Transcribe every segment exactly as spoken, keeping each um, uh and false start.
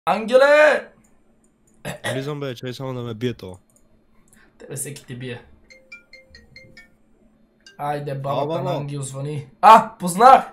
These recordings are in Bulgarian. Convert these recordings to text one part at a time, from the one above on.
Ангеле! Влизам бе, чай само да ме бие това. Тебе всеки те бие. Айде, бабата баба. на Ангел звъни. А, познах!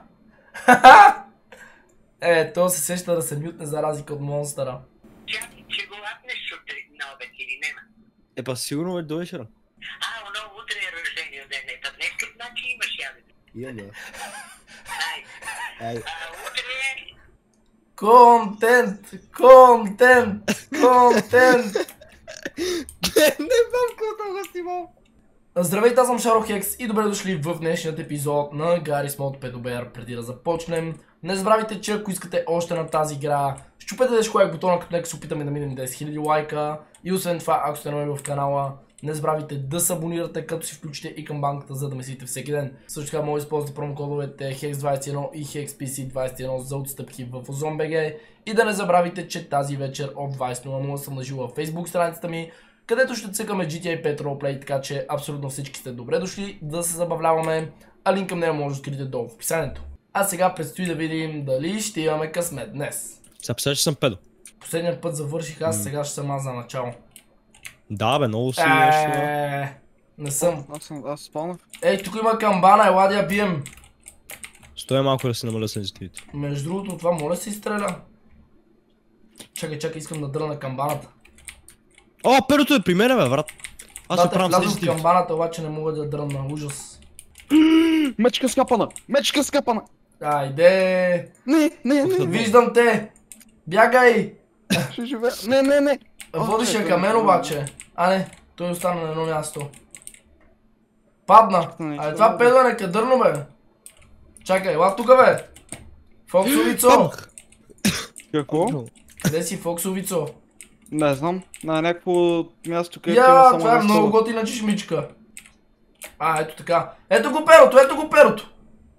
Е, то се сеща да се мютне за разлика от монстъра. Тя ще го лапнеш сутрин на обед или нема? Е, па сигурно бе до вечера. А, оно утре е рождение ден, ето днес като значи имаш ядене. Имам бе. Ай, Ай. а утре е... Контент! Контент! Контент! Не бам какво го снимам. Здравейте, аз съм Шаро Хекс и добре дошли в днешният епизод на Garry's Mod пет О Ар. Преди да започнем, не забравяйте, че ако искате още на тази игра, щупете деш лайк бутона, като нека се опитаме да минем десет хиляди лайка. И освен това, ако сте нови в канала, не забравяйте да се абонирате, като си включите и камбанката, за да ме следите всеки ден. Също така може да използвате промокодовете хекс двайсет и едно и хекс пи си двайсет и едно за отстъпки в OzonBG. И да не забравяйте, че тази вечер от двайсет и нула съм нажил във Facebook страницата ми, където ще цъкаме Джи Ти Ей пет Roleplay, така че абсолютно всички сте добре дошли да се забавляваме, а линк към нея може да откриете долу в описанието. А сега предстои да видим дали ще имаме късмет днес. Сега представя, че съм педо. Последният път завърших аз, сега ще съм аз за начало. Да бе, много си нещо. Еее, не съм. Аз съм, аз спалнах. Ей, тук има камбана, ела да я бием. Стоя малко да си намаля сензитивите. Между другото, това моля се изстреля. Чакай, чакай, искам да дръна камбаната. О, педото е при мен бе, брат. Аз се Да, правям влязох в сензитивите. камбаната, обаче не мога да дръна, ужас. Мечка скапана! Мечка скапана! Айде, Не, не, не! виждам те. Бягай. Ще живея. Не, не, не! Водиш я към мен обаче. А не, той остана на едно място. Падна. Ай, това педо е некадърно бе. Чакай, ела тука бе. Фоксовицо. Какво? Къде си Фоксовицо? Не знам. На някакво място, където има Я, само това е нещо. много готина чешмичка. А, ето така. Ето го перото, ето го перото.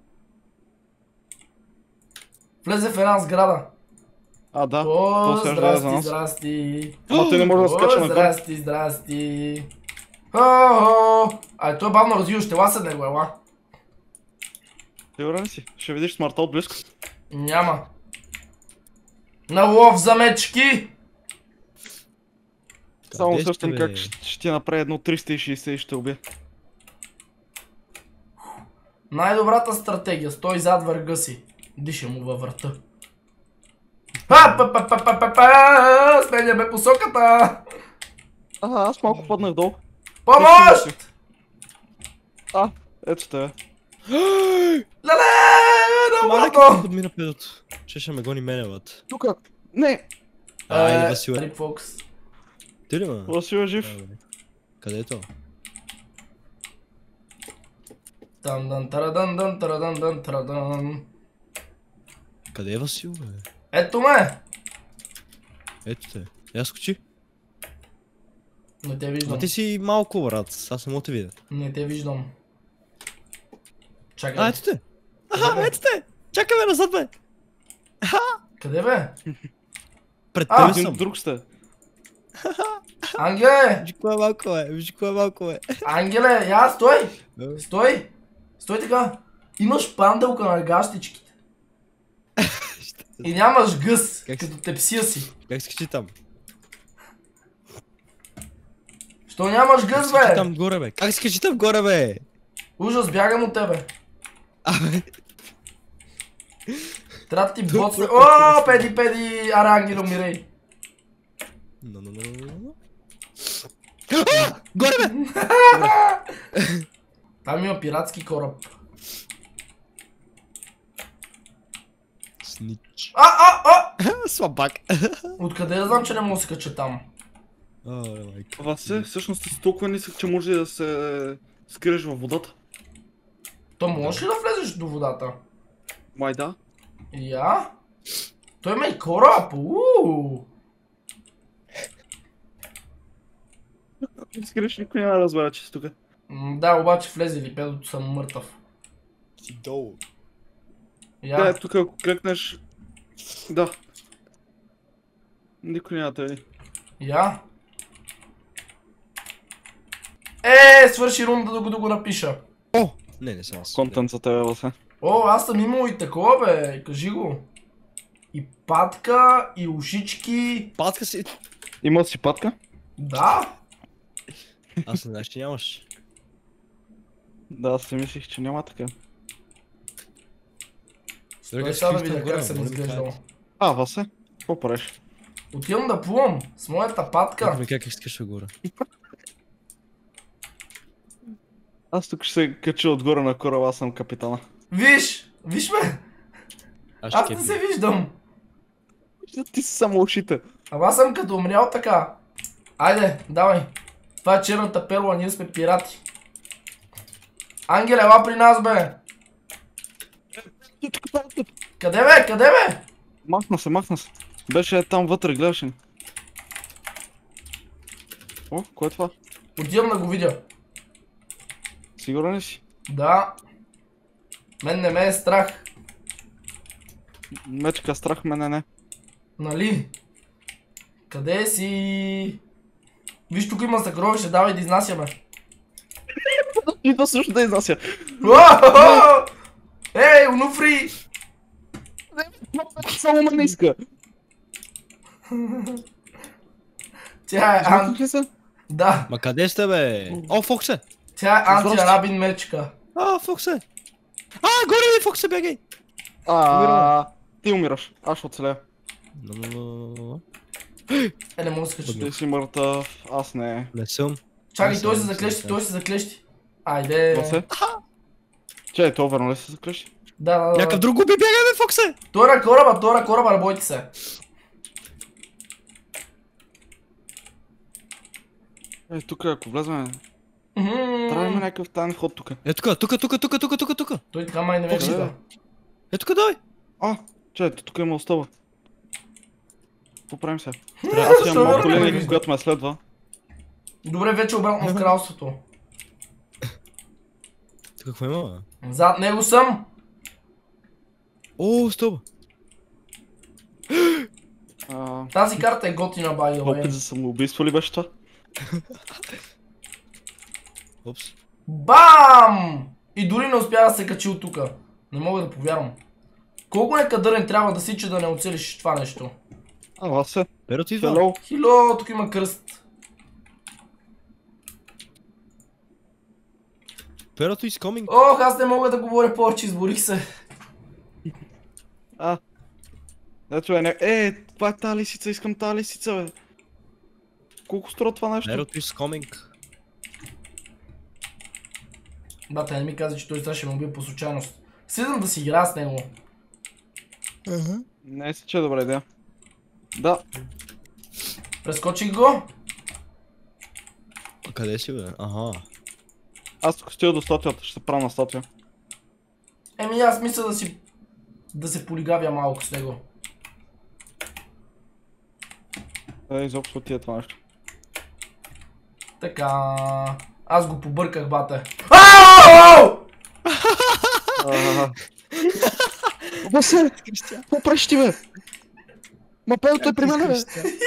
Влезе в една сграда. А, да. О, То се рождава за здрасти, нас. здрасти. Ама той не може да скача О, нагоре. здрасти, здрасти. О-о. Ай, той е бавно развива, ще ласа него, ела. Сигурен си? Ще видиш смъртта от близко. Няма. На лов за мечки. Само Къде сте, усещам бе? как ще, ще ти направи едно триста и шейсет и ще убие. Най-добрата стратегия, стой зад върга си. Диша му във врата. А, па, па, па, па, па, па, сменяме посоката. А, аз малко паднах долу. Помощ! А, ето те. Леле, Мале наобратно! като подмина педото. Че ще ме гони мене, бат. Тука. Не! Айде, Васил е. Рик Фокс. Ти ли ме? Васил е жив. Да, бе. Къде е то? Дан-дан, тарадан-дан, тарадан-дан, тарадан. Къде е Васил, бе? Ето ме! Ето те. Я скочи. Не те виждам. А ти си малко, брат. Аз не мога те видя. Не те виждам. А, Чакай. ето те. Аха, ето те. Чакай ме назад, бе. Къде бе? Пред А, тебе Един съм. друг сте. Ангеле! Виж кое е малко, бе. Виж кое е малко, бе. Ангеле, я стой! Да. Стой! Стой така! Имаш панделка на гащичките. И нямаш гъс, Как си? като тепсия си. Как скачи там? Що нямаш Как гъс, скачи бе? там горе, бе? Как скачи там горе, бе? Ужас, бягам от тебе. Абе. Трябва да ти боцне. О, педи, педи, ара, Ангело, мирей. Но, но, но, но, но. А! Горе, бе! Там има пиратски кораб. Снич. А, а, а! Слабак. Откъде да знам, че не мога да се кача там? О, майка. Васе, всъщност си толкова нисък, че може да се скриеш във водата. То можеш ли да влезеш до водата? Май да. Я? Той има и кораб, ууу! Не скриеш, никой няма да разбера, че си тук. М, Да, обаче влезе ли, педото съм мъртъв. Си долу. Я? Да, тук ако клекнеш... Да. Никой няма да те види. Я? Е, свърши рунда да го, да го напиша. О! Не, не съм аз. Контент за тебе, Васе. О, аз съм имал и такова, бе, кажи го. И патка, и ушички. Патка си. Има си патка? Да. Аз не знаеш, че нямаш. Да, аз си мислих, че няма така. Той сега да видя как съм изглеждал. А, Васе? Какво правиш? Отивам да плувам с моята патка. Как, как искаш горе? Аз тук ще се кача отгоре на кораба, аз съм капитана. Виж! Виж ме! Аз Аз ще не кепи. се виждам. Ти си само ушите. Ама аз съм като умрял така. Айде, давай. Това е черната перла, ние сме пирати. Ангел, ела при нас, бе! Къде бе? Къде бе? Махна се, махна се. Беше там вътре, гледаш ли? О, кое е това? Отивам да го видя. Сигурен ли си? Да. Мен не ме е страх. Мечка, страх мене не. Нали? Къде си? Виж, тук има съкровище, давай да изнасяме. И да също да изнася. Уау! Ей, Онуфри! Само ме не иска. Тя е ан... Знаках ли се? Да, Ма къде сте бе? О, Фоксе! тя е антиарабин мечка. А, Фоксе! А, горе ми, Фоксе, бегай! А, ти умираш. Аз ще оцелея. Но, но, но, но. Е, не мога да скача Ти тук. си мъртъв, аз не. Не съм. Чакай, Не той се съм, не заклещи, съм. той се заклещи. Айде. Това се? Че, то верно ли се закръщи? Да, да, да. Някакъв друг го би бягай, бе, Фоксе! Той е на кораба, той е на кораба, не бойте се. Е, тук ако влезем, Мгм. трябва да има някакъв таен ход тук. Е, тука, тука, тука, тука, тука, тука, тука. Той така май не ме Къде? вижда. Е, тука, дай! А, че, тук има остава. Какво правим сега? Трябва- Аз Защо имам малко не ме линия, вижда? която ме следва. Добре, вече обратно в кралството. Тук какво има, бе? Зад него съм. О, стоба! А, Тази карта е готина, by the опит way. за самоубийство ли беше това? Опс. Бам! И дори не успя да се качи от тука. Не мога да повярвам. Колко некадърен трябва да си, че да не оцелиш това нещо? А, аз се. Перо ти идва. Hello. Хило, тук има кръст. Перото is coming. Ох, аз не мога да говоря повече, изборих се. А. Ето е, не... Е, това е тази лисица, искам тази лисица, бе. Колко струва това нещо? Перото is coming. Бата, не ми каза, че той сега ще ме убие по случайност. Седам да си игра с него. Не си, че е добра идея. Да. Прескочих го. А къде си, бе? Аха. Аз тук стига до статуята, ще се правя на статуя. Еми, аз мисля да си... да се полигавя малко с него. Е, изобщо ти е това нещо. Така... Аз го побърках, бате. Ау! Васе! Какво правиш ти, бе? Ма пелото е при мен, бе!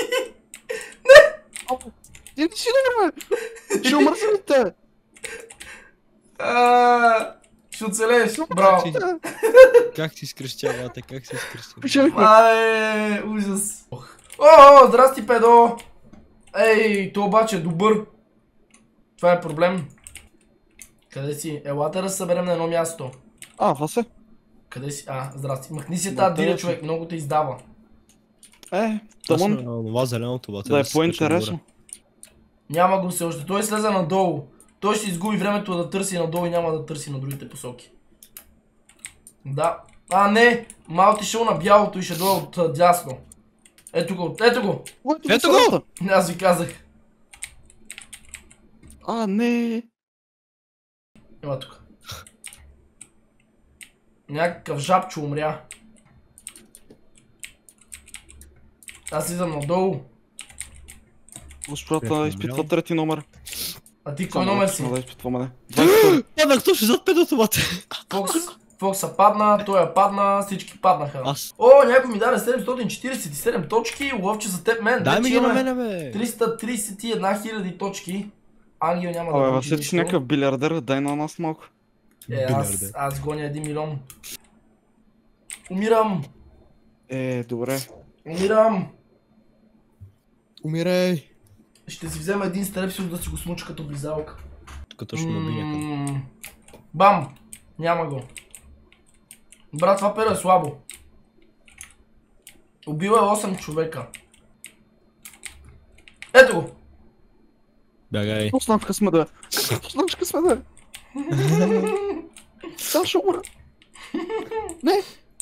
Ти не си добре, бе! Ще умърсите! А, Ще оцелееш, браво. Как си скръщавате? Как си скръщавате? Печелихме! Ай, ужас. Ох. О, здрасти, педо. Ей, то обаче е добър. Това е проблем. Къде си? Елате да се съберем на едно място. А, Васе? Къде си? А, здрасти. Махни си Да, тази да, диля, да. човек, много те издава. Е, Аз тъмън. съм на това зеленото, бате. Да е се скачам по-интересно. горе. Няма го все още. Той слезе надолу. Той ще изгуби времето да търси надолу и няма да търси на другите посоки. Да. А, не! Мал ти шел на бялото и ще дойде от а, дясно. Ето го, ето го! Ето го! Аз ви казах. А, не. Ема тук. Някакъв жабчо умря. Аз идвам надолу. Госпожата изпитва трети номер. А ти кой номер си? Да изпитва мене. Паднах точно зад педото, бате. Фокс, Фокса падна, той я падна, всички паднаха. Аз. О, някой ми даде седемстотин четиридесет и седем точки, ловче за теб мен. Дай ми Вече ги на имаме мене, бе. триста тридесет и една хиляди точки. Ангел няма да Абе, получи Васе, ти си някакъв билиардер, дай на нас малко. Е, аз, Билиардер. аз гоня един милион. Умирам. Е, добре. Умирам. Умирай! Ще си взема един стрепсил да си го смуча като близалка. Тук точно ме уби някъде. М, Бам! Няма го. Брат, това перо е слабо. Убила е осем човека. Ето го! Бягай. Точно в късмета. Точно в късмета. Сега ще умра. Не.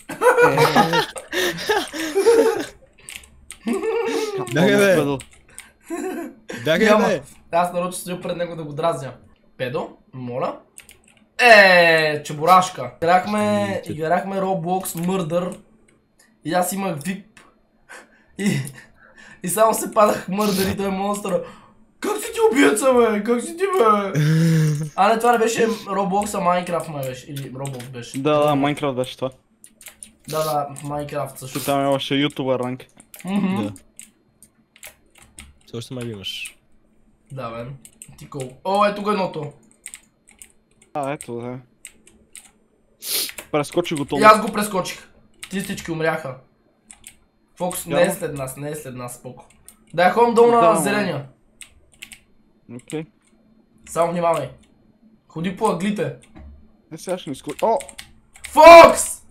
Бягай, бе. Бягай, Няма. бе! Аз нарочно седя пред него да го дразня. Педо, моля. Е, чебурашка. Играхме, играхме Roblox Murder. И аз имах вип. И, и само се падах Murder и той е монстъра. Как си ти убиеца, бе? Как си ти, бе? А не, това не беше Roblox, а Minecraft май беше. Или Roblox беше. Да, да, Майнкрафт беше това. Да, да, в Minecraft също. Че там имаше ютубър ранг. Мгм. Да. Все още май имаш. Да, бе. Ти колко. О, ето го едното. А, ето, да. Прескочи го И толкова. аз го прескочих. Ти всички умряха. Фокус не е Няма. след нас, не е след нас, споко. Да я ходим долу на Да, зеления. Окей. Само внимавай. Ходи по аглите. Е, сега ще ни скочи. О! Фокс!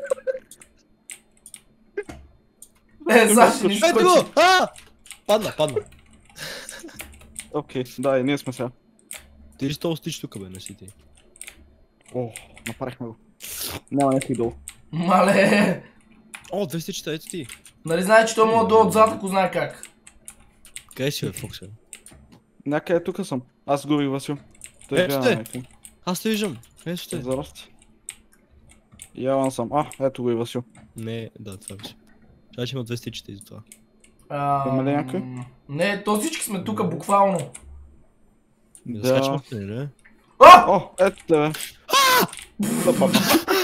Е, сега ще ни Ето скочи. го! А! Падна, падна. Окей, да, и ние сме сега. Ти ли сто стич тук, бе, не си ти? О, направихме го. Няма някой долу. Мале. О, двеста чета, ето ти. Нали знае, че той мога долу отзад, ако знае как. Къде си, бе, Фокс, бе? Някъде тук съм. Аз губих Васил. Той Ето гледа те. на някой. Аз те виждам. Ето те. Здрасти. Яван съм. А, ето го и Васил. Не, да, това беше. Сега ще има двеста чета и за това. Ам, Има ли някой? Не, то всички сме тука буквално. Да скачам още, не? А! О, ето те, бе. Да, папа.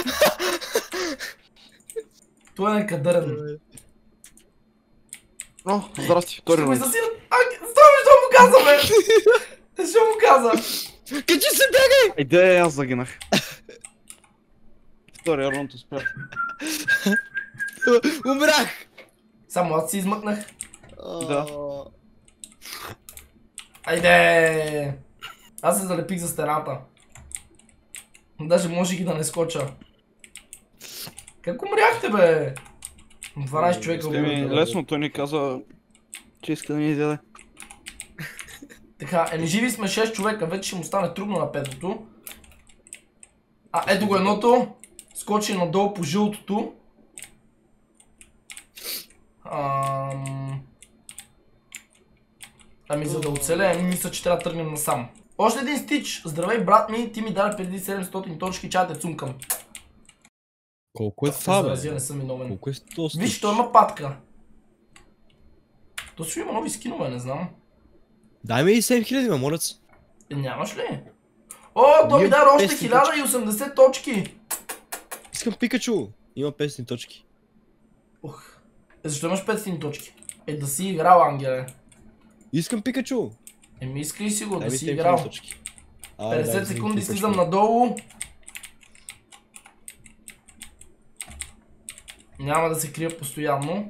Той е некадърен. О, здрасти. Втори Ще ми рунд. засилят. А, стой, защо му каза, бе? Защо му каза? Качи се, бягай! Айде, аз загинах. Втория рунд успях. Умрях! Само аз си измъкнах. Да. Айде! Аз се залепих за стената. Даже можех и да не скоча. Как умряхте, бе? дванайсет човека Еми, убивате. лесно, той ни каза, че иска да ни изяде. Така, еми живи сме шест човека, вече ще му стане трудно на петото. А, ето го едното. Скочи надолу по жълтото. Ам... Ами за да оцелеем, мисля, че трябва да тръгнем насам. Още един стич. Здравей, брат ми, ти ми даде преди седемстотин точки, чай те цумкам. Колко е това, Заразя, бе? не съм виновен. Колко е сто стич? Виж, той има патка. То си има нови скинове, не знам. Дай ми и седем хиляди, ме, моля се. Е, нямаш ли? О, той ми Имам даде още петстотин хиляда и осемдесет точки. Искам Пикачу. Има петстотин точки. Ух. Е, защо имаш петстотин точки? Е, да си играл, ангеле. Искам Пикачу. Еми, искай си го, Дай да ми си седем играл. хиляди точки. А, дай, петдесет вземи секунди Пикачу. слизам надолу. Няма да се крия постоянно.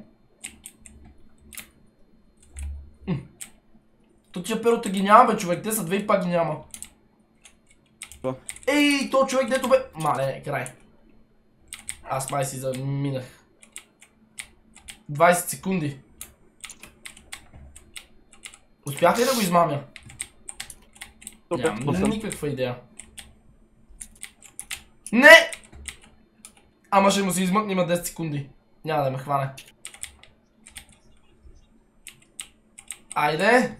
М. То тия перота ги няма, бе, човек. Те са две и пак ги няма. Да. Ей, то човек, дето бе... Мале, край. Аз май си заминах. двайсет секунди. Успях ли да го измамя? Нямам никаква идея. Не! Ама ще му се измъкне, има десет секунди. Няма да ме хване. Айде!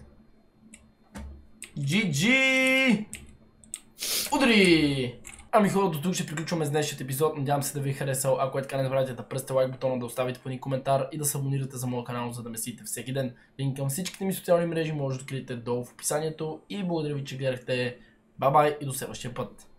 джи джи! Удари! Ами хора, до тук ще приключваме с днешният епизод. Надявам се да ви е харесал. Ако е така, не забравяйте да пръсте лайк бутона, да оставите по един коментар и да се абонирате за моя канал, за да ме следите всеки ден. Линк към всичките ми социални мрежи може да откриете долу в описанието. И благодаря ви, че гледахте. Бай-бай и до следващия път.